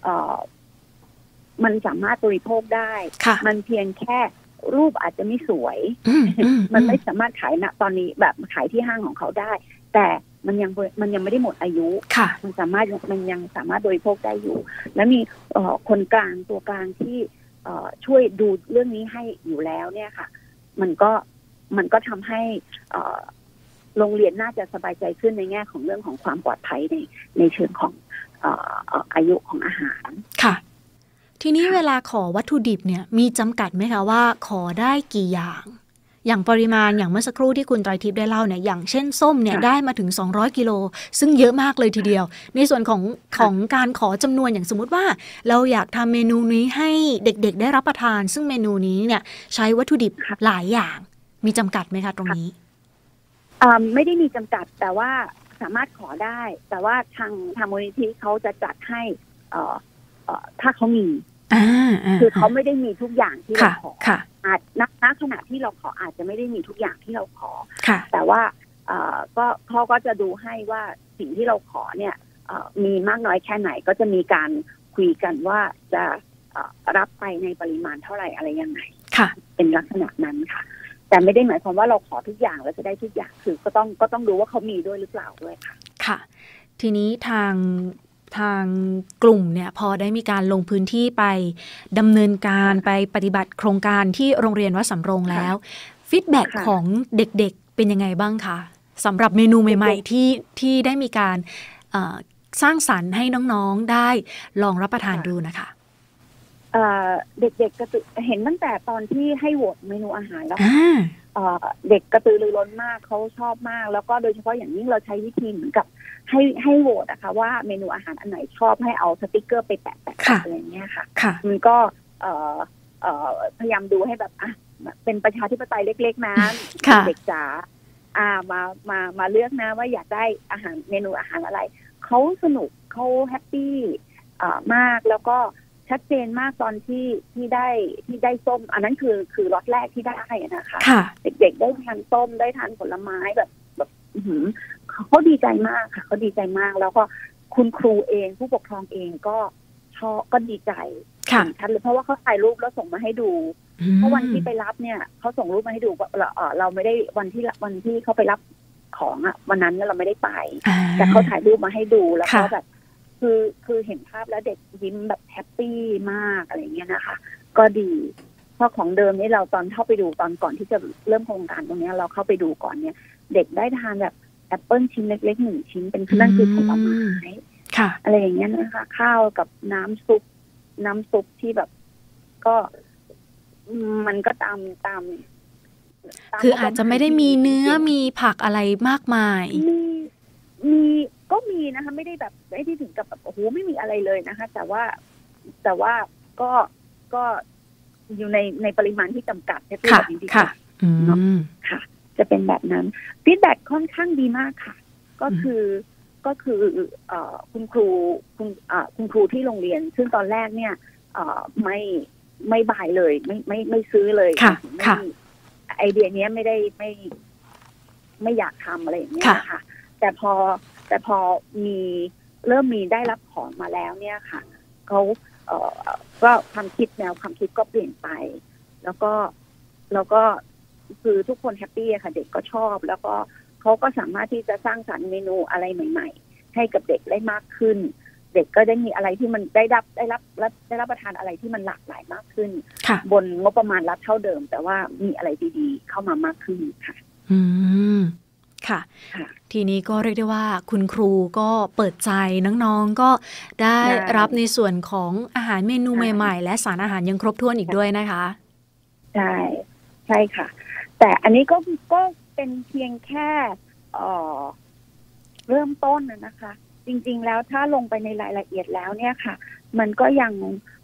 มันสามารถบริโภคได้มันเพียงแค่รูปอาจจะไม่สวยมันไม่สามารถขายณตอนนี้แบบขายที่ห้างของเขาได้แต่มันยังมันยังไม่ได้หมดอายุมันสามารถมันยังสามารถบริโภคได้อยู่และมีคนกลางตัวกลางที่ช่วยดูเรื่องนี้ให้อยู่แล้วเนี่ยค่ะมันก็มันก็ทำให้โรงเรียนน่าจะสบายใจขึ้นในแง่ของเรื่องของความปลอดภัยในในเชิงของอายุของอาหารค่ะทีนี้เวลาขอวัตถุดิบเนี่ยมีจำกัดไหมคะว่าขอได้กี่อย่างอย่างปริมาณอย่างเมื่อสักครู่ที่คุณไตรทิพย์ได้เล่าเนี่ยอย่างเช่นส้มเนี่ยได้มาถึงสองร้อยกิโลซึ่งเยอะมากเลยทีเดียวในส่วนของของการขอจำนวนอย่างสมมุติว่าเราอยากทำเมนูนี้ให้เด็กๆได้รับประทานซึ่งเมนูนี้เนี่ยใช้วัตถุดิบหลายอย่างมีจำกัดไหมคะตรงนี้ไม่ได้มีจำกัดแต่ว่าสามารถขอได้แต่ว่าทางทางมูลนิธิเขาจะจัดให้ถ้าเขามีคือเขาไม่ได้มีทุกอย่างที่เราขออาจณณขณะที่เราขออาจจะไม่ได้มีทุกอย่างที่เราขอแต่ว่าก็เขาก็จะดูให้ว่าสิ่งที่เราขอเนี่ยมีมากน้อยแค่ไหนก็จะมีการคุยกันว่าจะรับไปในปริมาณเท่าไหร่อะไรยังไงเป็นลักษณะนั้นค่ะแต่ไม่ได้หมายความว่าเราขอทุกอย่างแล้วจะได้ทุกอย่างคือก็ต้องก็ต้องดูว่าเขามีด้วยหรือเปล่าด้วยค่ะค่ะทีนี้ทางทางกลุ่มเนี่ยพอได้มีการลงพื้นที่ไปดำเนินการไปปฏิบัติโครงการที่โรงเรียนวัดสำโรงแล้วฟีดแบ็กของเด็กๆเป็นยังไงบ้างคะสำหรับเมนูใหม่ๆที่ที่ได้มีการสร้างสรรค์ให้น้องๆได้ลองรับประทานดูนะคะเด็กๆกระตือเห็นตั้งแต่ตอนที่ให้โหวตเมนูอาหารแล้วเด็กกระตือรือร้นมากเขาชอบมากแล้วก็โดยเฉพาะอย่างยิ่งเราใช้วิธีเหมือนกับให้ให้โหวตนะคะว่าเมนูอาหารอันไหนชอบให้เอาสติกเกอร์ไปแปะแปะอะไรอย่างเงี้ยค่ะมันก็พยายามดูให้แบบอ่ะเป็นประชาธิปไตยเล็กๆนะเด็กจ๋าอ่ามามามาเลือกนะว่าอยากได้อาหารเมนูอาหารอะไรเขาสนุกเขาแฮปปี้มากแล้วก็ชัดเจนมากตอนที่ที่ได้ที่ได้ส้มอันนั้นคือคือล็อตแรกที่ได้นะคะเด็กๆได้ทานส้มได้ทานผลไม้แบบแบบเขาดีใจมากค่ะเขาดีใจมากแล้วก็คุณครูเองผู้ปกครองเองก็ชอบก็ดีใจชัดเลยเพราะว่าเขาถ่ายรูปแล้วส่งมาให้ดูเพราะวันที่ไปรับเนี่ยเขาส่งรูปมาให้ดูว่าเราเราไม่ได้วันที่วันที่เขาไปรับของอ่ะวันนั้นเราไม่ได้ไปแต่เขาถ่ายรูปมาให้ดูแล้วก็แบบคือคือเห็นภาพแล้วเด็กยิ้มแบบแฮปปี้มากอะไรเงี้ยนะคะก็ดีเพราะของเดิมนี่เราตอนเข้าไปดูตอนก่อนที่จะเริ่มโครงการตรงนี้เราเข้าไปดูก่อนเนี่ยเด็กได้ทานแบบแอปเปิลชิ้นเล็กๆหนึ่งชิ้นเป็นนั่นคือผลไม้อะไรอย่างเงี้ยนะคะข้าวกับน้ำซุปน้ำซุปที่แบบก็มันก็ตามตามคืออาจจะไม่ได้มีเนื้อมีผักอะไรมากมายมีมีก็มีนะคะไม่ได้แบบไม่ได้ถึงกับแบบโอ้โหไม่มีอะไรเลยนะคะแต่ว่าแต่ว่าก็ก็อยู่ในในปริมาณที่จำกัดแค่แบบนี้ดีกว่าเนาะค่ะจะเป็นแบบนั้นฟีดแบ็กค่อนข้างดีมากค่ะก็คือก็คือเอ่อคุณครูคุณอ่าคุณครูที่โรงเรียนซึ่งตอนแรกเนี่ยเอ่อไม่ไม่บายเลยไม่ไม่ไม่ซื้อเลยไม่ไอเดียนี้ไม่ได้ไม่ไม่อยากทำอะไรอย่างเงี้ยค่ะแต่พอแต่พอมีเริ่มมีได้รับของมาแล้วเนี่ยค่ะเขาเอ่อก็ความคิดแนวความคิดก็เปลี่ยนไปแล้วก็แล้วก็คือทุกคนแฮปปี้ค่ะเด็กก็ชอบแล้วก็เขาก็สามารถที่จะสร้างสรรค์เมนูอะไรใหม่ๆให้กับเด็กได้มากขึ้นเด็กก็ได้มีอะไรที่มันได้รับได้รับได้รับประทานอะไรที่มันหลากหลายมากขึ้นบนงบประมาณรัฐเท่าเดิมแต่ว่ามีอะไรดีๆเข้ามามากขึ้นค่ะอืมค่ะทีนี้ก็เรียกได้ว่าคุณครูก็เปิดใจน้องๆก็ได้รับในส่วนของอาหารเมนูใหม่ๆและสารอาหารยังครบถ้วนอีกด้วยนะคะใช่ใช่ค่ะแต่อันนี้ก็ก็เป็นเพียงแค่เอ่อเริ่มต้นนะคะจริงๆแล้วถ้าลงไปในรายละเอียดแล้วเนี่ยค่ะมันก็ยัง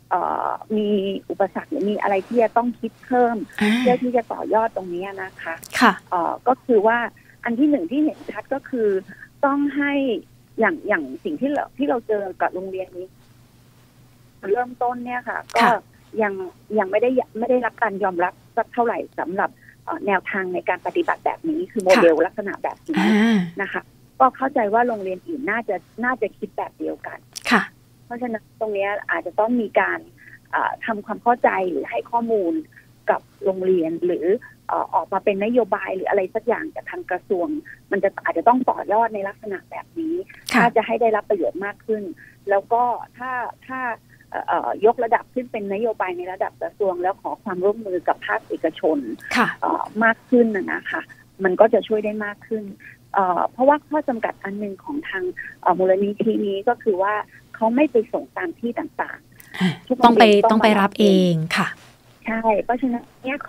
มีอุปสรรคหรือมีอะไรที่จะต้องคิดเพิ่มเพื่อที่จะต่อยอดตรงนี้นะคะค่ะก็คือว่าอันที่หนึ่งที่เห็นชัดก็คือต้องให้อย่างอย่างสิ่งที่เราที่เราเจอกับโรงเรียนนี้เริ่มต้นเนี่ยค่ะก็ยังยังไม่ได้ไม่ได้รับการยอมรับสักเท่าไหร่สำหรับแนวทางในการปฏิบัติแบบนี้คือโมเดลลักษณะแบบนี้นะคะก็เข้าใจว่าโรงเรียนอื่นน่าจะน่าจะคิดแบบเดียวกันค่ะเพราะฉะนั้นตรงนี้อาจจะต้องมีการทำความเข้าใจหรือให้ข้อมูลกับโรงเรียนหรือออกมาเป็นนโยบายหรืออะไรสักอย่างจากทางกระทรวงมันจะอาจจะต้องต่อยอดในลักษณะแบบนี้ถ้าจะให้ได้รับประโยชน์มากขึ้นแล้วก็ถ้าถ้ายกระดับขึ้นเป็นนโยบายในระดับกระทรวงแล้วขอความร่วมมือกับภาคเอกชนมากขึ้นนะคะมันก็จะช่วยได้มากขึ้นเพราะว่าข้อจำกัดอันหนึ่งของทางมูลนิธินี้ก็คือว่าเขาไม่ไปส่งตามที่ต่างๆต้องไปต้องไปรับเองค่ะใช่เพราะฉะนั้นเนี่ย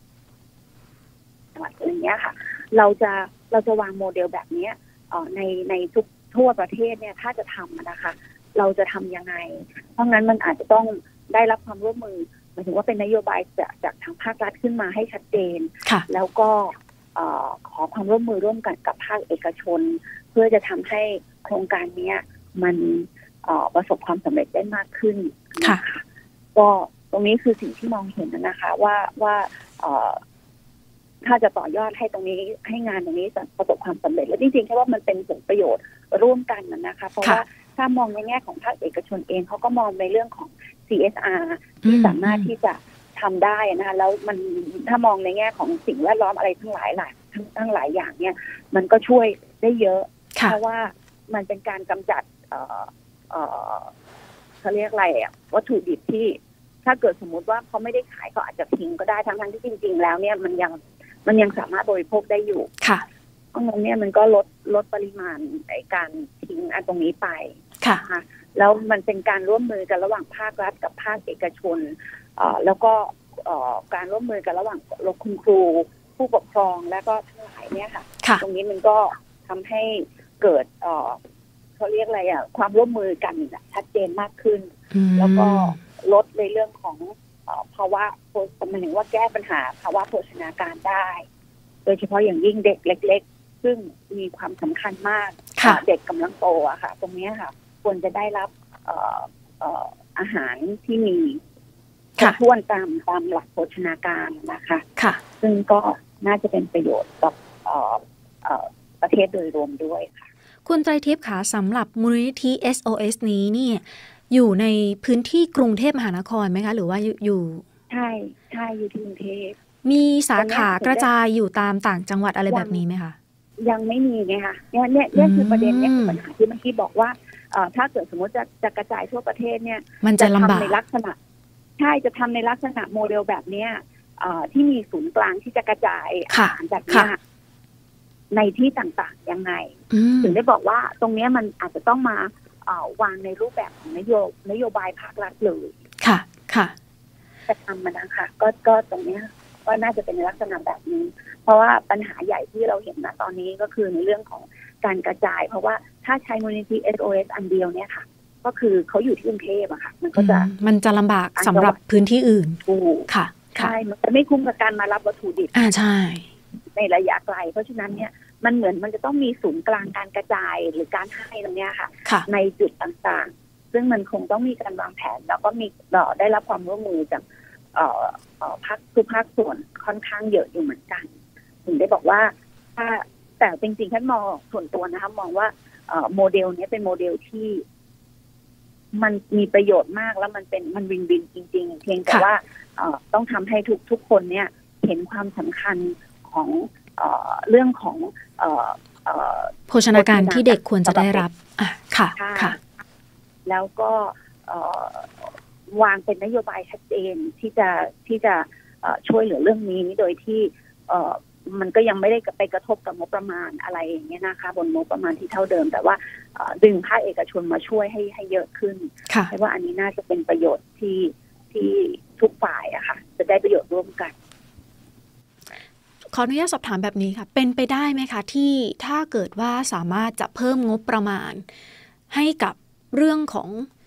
อะไรเงี้ยค่ะเราจะเราจะวางโมเดลแบบนี้ในในทุกทั่วประเทศเนี่ยถ้าจะทำนะคะเราจะทำยังไงเพราะงั้นมันอาจจะต้องได้รับความร่วมมือหมายถึงว่าเป็นนโยบายจากจากทางภาครัฐขึ้นมาให้ชัดเจนแล้วก็ขอความร่วมมือร่วมกันกับภาคเอกชนเพื่อจะทำให้โครงการนี้มันประสบความสำเร็จได้มากขึ้นนะคะก็ตรงนี้คือสิ่งที่มองเห็นนะคะว่าว่าถ้าจะต่อยอดให้ตรงนี้ให้งานตรงนี้ประสบความสำเร็จและจริงๆแค่ว่ามันเป็นผลประโยชน์ร่วมกันนะคะเพราะว่าถ้ามองในแง่ของภาคเอกชนเองเขาก็มองในเรื่องของ ซี เอส อาร์ ที่สามารถที่จะทำได้นะคะแล้วมันถ้ามองในแง่ของสิ่งแวดล้อมอะไรทั้งหลายหลายทั้งทั้งหลายอย่างเนี่ยมันก็ช่วยได้เยอะเพราะว่ามันเป็นการกำจัดเอ่อเอ่อเขาเรียกอะไรอ่ะวัตถุดิบที่ถ้าเกิดสมมุติว่าเขาไม่ได้ขายเขาอาจจะทิ้งก็ได้ทั้งๆที่จริงๆแล้วเนี่ยมันยังมันยังสามารถบริโภคได้อยู่ค่ะเพราะงั้นเนี่ยมันก็ลดลดปริมาณในการทิ้งอันตรงนี้ไปค่ะแล้วมันเป็นการร่วมมือกันระหว่างภาครัฐกับภาคเอกชนแล้วก็การร่วมมือกันระหว่างคุณครูผู้ปกครองและก็ทั้งหลายเนี่ยค่ะตรงนี้มันก็ทำให้เกิดเขาเรียกอะไรอ่ะความร่วมมือกันชัดเจนมากขึ้นแล้วก็ลดในเรื่องของภาวะหมายถึงว่าแก้ปัญหาภาวะโภชนาการได้โดยเฉพาะอย่างยิ่งเด็กเล็กๆซึ่งมีความสำคัญมากเด็กกำลังโตอะค่ะตรงนี้ค่ะควรจะได้รับอาหารที่มีครบถ้วนตามตามหลักโภชนาการนะคะค่ะซึ่งก็น่าจะเป็นประโยชน์กับประเทศโดยรวมด้วยค่ะคุณไตรทิพย์คะสำหรับมูลนิธิ เอส โอ เอส นี้นี่อยู่ในพื้นที่กรุงเทพมหานครไหมคะหรือว่าอยู่ใช่ใช่อยู่ที่กรุงเทพมีสาขากระจายอยู่ตามต่างจังหวัดอะไรแบบนี้ไหมคะยังไม่มีไงคะเนี่ยเนี่ยเนี่ยคือประเด็นเนี่ยคือปัญหาที่เมื่อกี้บอกว่าถ้าเกิดสมมติจะจะกระจายทั่วประเทศเนี่ยมันจะลำบากในลักษณะใช่จะทำในลักษณะโมเดลแบบนี้ที่มีศูนย์กลางที่จะกระจายอาหารแบบนี้ในที่ต่างๆยังไงถึงได้บอกว่าตรงนี้มันอาจจะต้องมาวางในรูปแบบของนโยนโยบายภาครัฐเลยค่ะค่ะจะทำมันนะคะก็ก็ตรงนี้ก็น่าจะเป็นลักษณะแบบนี้เพราะว่าปัญหาใหญ่ที่เราเห็นณตอนนี้ก็คือในเรื่องของการกระจายเพราะว่าถ้าใช้มูลนิธิ เอส โอ เอส อันเดียวเนี่ยค่ะก็คือเขาอยู่ที่กรุงเทพอะค่ะมันก็จะมันจะลำบากสำหรับพื้นที่อื่นค่ะใช่มันจะไม่คุ้มกับการมารับวัตถุดิบอ่าใช่ในระยะไกลเพราะฉะนั้นเนี่ยมันเหมือนมันจะต้องมีศูนย์กลางการกระจายหรือการให้ตรงนี้ค่ะในจุดต่างๆซึ่งมันคงต้องมีการวางแผนแล้วก็มีได้รับความร่วมมือจากภาคทุกภาคส่วนค่อนข้างเยอะอยู่เหมือนกันถึงได้บอกว่าถ้าแต่จริงๆท่านมองส่วนตัวนะคะมองว่าโมเดลนี้เป็นโมเดลที่มันมีประโยชน์มากแล้วมันเป็นมันวินวินจริงๆเพียงแต่ว่าต้องทำให้ทุกทุกคนเนี่ยเห็นความสำคัญของเรื่องของโภชนาการที่เด็กควรจะได้รับอ่ะค่ะค่ะแล้วก็วางเป็นนโยบายชัดเจนที่จะที่จะช่วยเหลือเรื่องนี้โดยที่มันก็ยังไม่ได้ไปกระทบกับงบประมาณอะไรอย่างเงี้ยนะคะบนงบประมาณที่เท่าเดิมแต่ว่าดึงภาคเอกชนมาช่วยให้ให้เยอะขึ้นเพราะว่าอันนี้น่าจะเป็นประโยชน์ที่ที่ทุกฝ่ายอะค่ะจะได้ประโยชน์ร่วมกันขออนุญาตสอบถามแบบนี้ค่ะเป็นไปได้ไหมคะที่ถ้าเกิดว่าสามารถจะเพิ่มงบประมาณให้กับเรื่องของ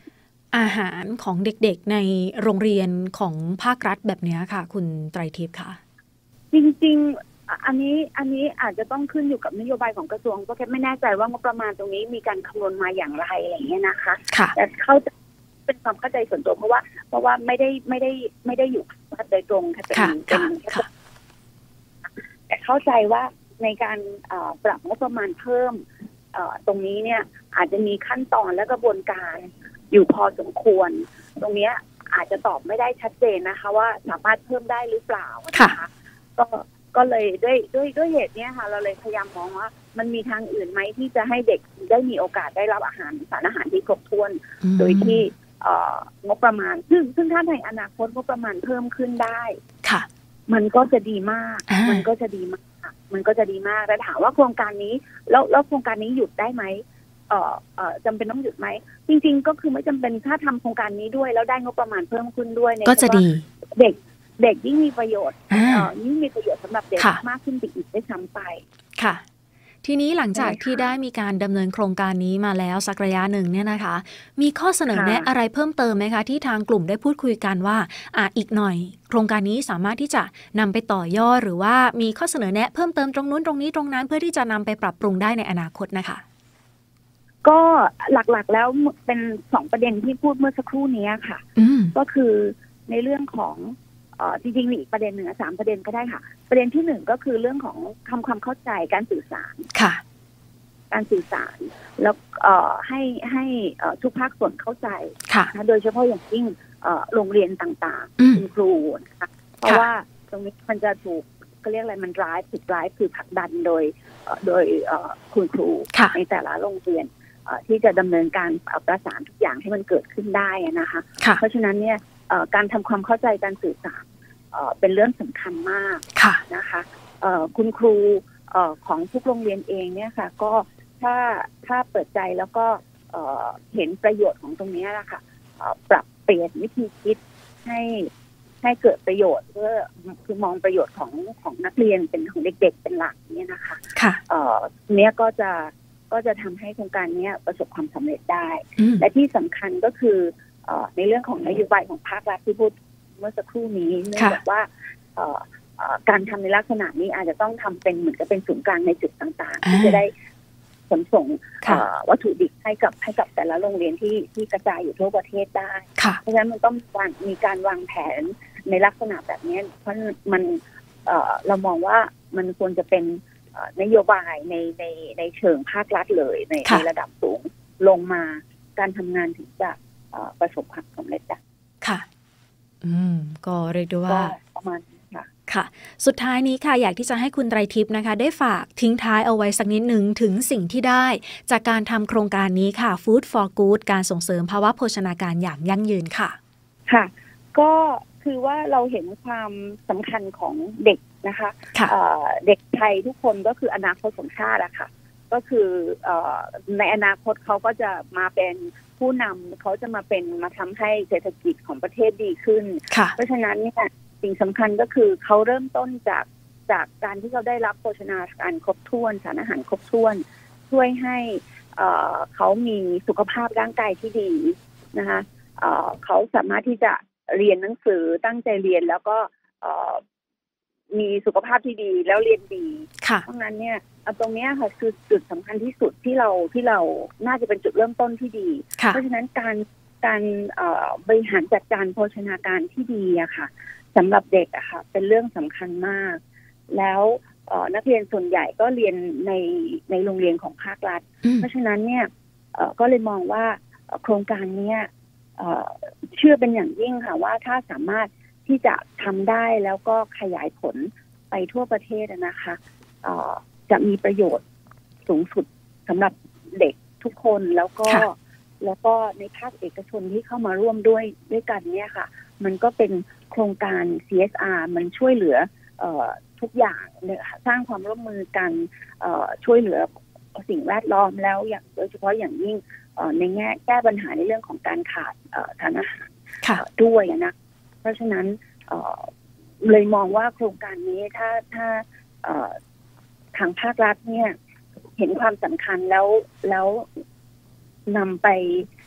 อาหารของเด็กๆในโรงเรียนของภาครัฐแบบนี้ค่ะคุณไตรทิพย์ค่ะจริงๆอันนี้อันนี้อาจจะต้องขึ้นอยู่กับนโยบายของกระทรวงเพราะแค่ไม่แน่ใจว่างบประมาณตรงนี้มีการคำนวณมาอย่างไรอะไรอย่างเงี้ยนะคะแต่เข้าเป็นความเข้าใจส่วนตัวเพราะว่าเพราะว่าไม่ได้ไม่ได้ไม่ได้อยู่โดยตรงค่ะเป็นเป็นแต่เข้าใจว่าในการปรับงบประมาณเพิ่มตรงนี้เนี่ยอาจจะมีขั้นตอนและกระบวนการอยู่พอสมควรตรงนี้อาจจะตอบไม่ได้ชัดเจนนะคะว่าสามารถเพิ่มได้หรือเปล่านะคะก็ก็เลยด้วยด้วยด้วยเหตุนี้ค่ะเราเลยพยายามมองว่ามันมีทางอื่นไหมที่จะให้เด็กได้มีโอกาสได้รับอาหารสารอาหารที่ครบถ้วนโดยที่งบประมาณซึ่งซึ่งถ้าในอนาคตงบประมาณเพิ่มขึ้นได้ค่ะมันก็จะดีมากมันก็จะดีมากมันก็จะดีมากแต่ถามว่าโครงการนี้แล้วแล้วโครงการนี้หยุดได้ไหมเอ่อเอ่อจำเป็นต้องหยุดไหมจริงๆก็คือไม่จำเป็นถ้าทำโครงการนี้ด้วยแล้วได้งบประมาณเพิ่มขึ้นด้วยเนี่ยก็จะดีเด็กเด็กยิ่งมีประโยชน์เอ่อยิ่งมีประโยชน์สำหรับเด็กมากขึ้นไปอีกได้ซ้ำไปค่ะทีนี้หลังจากที่ได้มีการดำเนินโครงการนี้มาแล้วสักระยะหนึ่งเนี่ยนะคะมีข้อเสนอแนะอะไรเพิ่มเติมไหมคะที่ทางกลุ่มได้พูดคุยกันว่าอ่ะอีกหน่อยโครงการนี้สามารถที่จะนำไปต่อยอดหรือว่ามีข้อเสนอแนะเพิ่มเติมตรงนู้นตรงนี้ตรงนั้นเพื่อที่จะนำไปปรับปรุงได้ในอนาคตนะคะก็หลักๆแล้วเป็นสองประเด็นที่พูดเมื่อสักครู่นี้ค่ะก็คือในเรื่องของเอ่อจริงๆมีอีกประเด็นหนึ่งสามประเด็นก็ได้ค่ะประเด็นที่หนึ่งก็คือเรื่องของทำความเข้าใจการสื่อสารค่ะการสื่อสารแล้วเอ่อให้ให้ทุกภาคส่วนเข้าใจนะโดยเฉพาะอย่างยิ่งโรงเรียนต่างๆคุณครูนะคะเพราะว่าตรงนี้มันจะถูกก็เรียกอะไรมันร้ายถูกร้ายคือผลักดันโดยโดยคุณครูในแต่ละโรงเรียนที่จะดำเนินการประสานทุกอย่างให้มันเกิดขึ้นได้นะคะเพราะฉะนั้นเนี่ยการทำความเข้าใจการสื่อสารเป็นเรื่องสำคัญมากนะคะคุณครูของทุกโรงเรียนเองเนี่ยค่ะก็ถ้าถ้าเปิดใจแล้วก็เห็นประโยชน์ของตรงนี้นะคะปรับเปลี่ยนวิธีคิดให้ให้เกิดประโยชน์เพื่อคือมองประโยชน์ของของนักเรียนเป็นของเด็กๆเป็นหลักเนี่ยนะคะเนี้ยก็จะก็จะทำให้โครงการนี้ประสบความสำเร็จได้และที่สำคัญก็คือในเรื่องของนโยบายของภาครัฐที่พูดเมื่อสักครู่นี้เนื่องจากว่าการทำในลักษณะนี้อาจจะต้องทำเป็นเหมือนกับเป็นศูนย์กลางในจุดต่างๆที่จะได้ขนส่งวัตถุดิบให้กับให้กับแต่ละโรงเรียนที่ที่กระจายอยู่ทั่วประเทศได้เพราะฉะนั้นมันต้องมีการวางแผนในลักษณะแบบนี้เพราะมันเรามองว่ามันควรจะเป็นนโยบายในในในเชิงภาครัฐเลยในในระดับสูงลงมาการทำงานถึงจะประสบความสำเร็จได้ค่ะอืมก็เรียกได้ว่าประมาณค่ะค่ะสุดท้ายนี้ค่ะอยากที่จะให้คุณไตรทิพย์นะคะได้ฝากทิ้งท้ายเอาไว้สักนิดหนึ่งถึงสิ่งที่ได้จากการทำโครงการนี้ค่ะ Food for Good การส่งเสริมภาวะโภชนาการอย่างยั่งยืนค่ะค่ะก็คือว่าเราเห็นความสำคัญของเด็กนะคะเด็กไทยทุกคนก็คืออนาคตของชาติอะค่ะก็คือในอนาคตเขาก็จะมาเป็นผู้นำเขาจะมาเป็นมาทำให้เศรษฐกิจของประเทศดีขึ้นเพราะฉะนั้นเนี่ยสิ่งสำคัญก็คือเขาเริ่มต้นจากจากการที่เขาได้รับโภชนาการครบถ้วนสารอาหารครบถ้วนช่วยให้เขามีสุขภาพร่างกายที่ดีนะคะเขาสามารถที่จะเรียนหนังสือตั้งใจเรียนแล้วก็มีสุขภาพที่ดีแล้วเรียนดีเพราะงั้นเนี่ยตรงนี้ค่ะคือจุดสำคัญที่สุดที่เราที่เราน่าจะเป็นจุดเริ่มต้นที่ดีเพราะฉะนั้นการการบริหารจัดการโภชนาการที่ดีอะค่ะสำหรับเด็กอะค่ะเป็นเรื่องสำคัญมากแล้วนักเรียนส่วนใหญ่ก็เรียนในในโรงเรียนของภาครัฐเพราะฉะนั้นเนี่ยก็เลยมองว่าโครงการนี้เชื่อเป็นอย่างยิ่งค่ะว่าถ้าสามารถที่จะทำได้แล้วก็ขยายผลไปทั่วประเทศนะคะจะมีประโยชน์สูงสุดสำหรับเด็กทุกคนแล้วก็แล้วก็ในภาคเอกชนที่เข้ามาร่วมด้วยด้วยกันเนี่ยค่ะมันก็เป็นโครงการ ซี เอส อาร์ มันช่วยเหลือทุกอย่างสร้างความร่วมมือกันช่วยเหลือสิ่งแวดล้อมแล้วอย่างโดยเฉพาะอย่างยิ่งในแง่แก้ปัญหาในเรื่องของการขาดสารอาหารด้วยนะเพราะฉะนั้นเลยมองว่าโครงการนี้ถ้าถ้าทางภาครัฐเนี่ยเห็นความสำคัญแล้วแล้วนำไป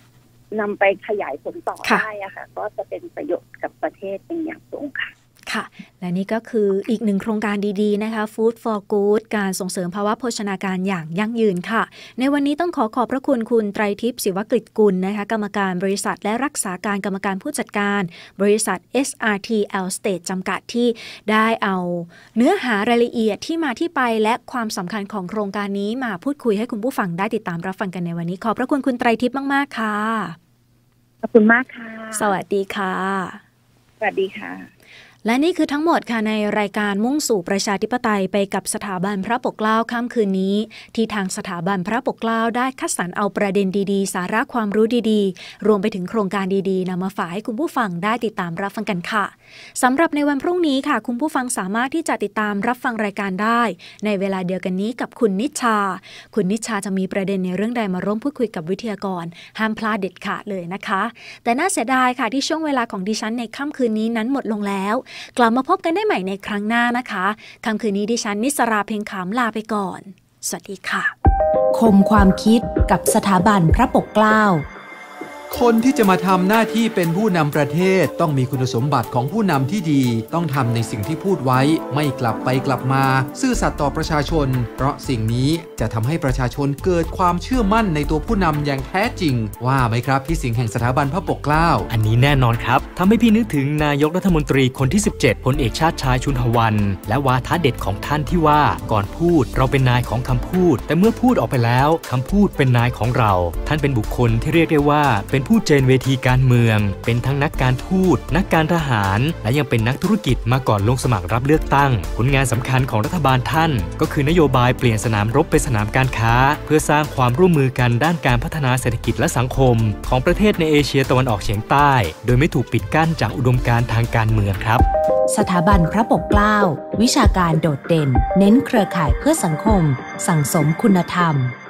นำไปขยายผลต่อได้อะค่ะก็จะเป็นประโยชน์กับประเทศเป็นอย่างสูงค่ะค่ะและนี่ก็คืออีกหนึ่งโครงการดีๆนะคะ Food for Good การส่งเสริมภาวะโภชนาการอย่างยั่งยืนค่ะในวันนี้ต้องขอขอบพระคุณคุณไตรทิพย์ ศิวกฤตกุลนะคะกรรมการบริษัทและรักษาการกรรมการผู้จัดการบริษัท เอส อาร์ ที Allstate จำกัดที่ได้เอาเนื้อหารายละเอียดที่มาที่ไปและความสำคัญของโครงการนี้มาพูดคุยให้คุณผู้ฟังได้ติดตามรับฟังกันในวันนี้ขอบพระคุณคุณไตรทิพย์มากๆค่ะขอบคุณมากค่ะสวัสดีค่ะสวัสดีค่ะและนี่คือทั้งหมดค่ะในรายการมุ่งสู่ประชาธิปไตยไปกับสถาบันพระปกเกล้าค่ำคืนนี้ที่ทางสถาบันพระปกเกล้าได้คัดสรรเอาประเด็นดีๆสาระความรู้ดีๆรวมไปถึงโครงการดีๆนำมาฝากให้คุณผู้ฟังได้ติดตามรับฟังกันค่ะสำหรับในวันพรุ่งนี้ค่ะคุณผู้ฟังสามารถที่จะติดตามรับฟังรายการได้ในเวลาเดียวกันนี้กับคุณนิชชาคุณนิชชาจะมีประเด็นในเรื่องใดมาร่วมพูดคุยกับวิทยากรห้ามพลาดเด็ดขาดเลยนะคะแต่น่าเสียดายค่ะที่ช่วงเวลาของดิฉันในค่ำคืนนี้นั้นหมดลงแล้วกลับมาพบกันได้ใหม่ในครั้งหน้านะคะค่ำคืนนี้ดิฉันนิสราเพ็งขามลาไปก่อนสวัสดีค่ะคมความคิดกับสถาบันพระปกเกล้าคนที่จะมาทำหน้าที่เป็นผู้นำประเทศต้องมีคุณสมบัติของผู้นำที่ดีต้องทำในสิ่งที่พูดไว้ไม่กลับไปกลับมาซื่อสัตย์ต่อประชาชนเพราะสิ่งนี้จะทำให้ประชาชนเกิดความเชื่อมั่นในตัวผู้นำอย่างแท้จริงว่าไหมครับพี่สิงห์แห่งสถาบันพระปกเกล้าอันนี้แน่นอนครับทำให้พี่นึกถึงนายกรัฐมนตรีคนที่สิบเจ็ดพลเอกชาติชายชุนหวันและวาทะเด็ดของท่านที่ว่าก่อนพูดเราเป็นนายของคำพูดแต่เมื่อพูดออกไปแล้วคำพูดเป็นนายของเราท่านเป็นบุคคลที่เรียกได้ว่าเป็นผู้เจนเวทีการเมืองเป็นทั้งนักการทูตนักการทหารและยังเป็นนักธุรกิจมาก่อนลงสมัครรับเลือกตั้งผลงานสำคัญของรัฐบาลท่านก็คือนโยบายเปลี่ยนสนามรบเป็นสนามการค้าเพื่อสร้างความร่วมมือกันด้านการพัฒนาเศรษฐกิจและสังคมของประเทศในเอเชียตะวันออกเฉียงใต้โดยไม่ถูกปิดกั้นจากอุดมการณ์ทางการเมืองครับสถาบันพระปกเกล้าวิชาการโดดเด่นเน้นเครือข่ายเพื่อสังคมสั่งสมคุณธรรม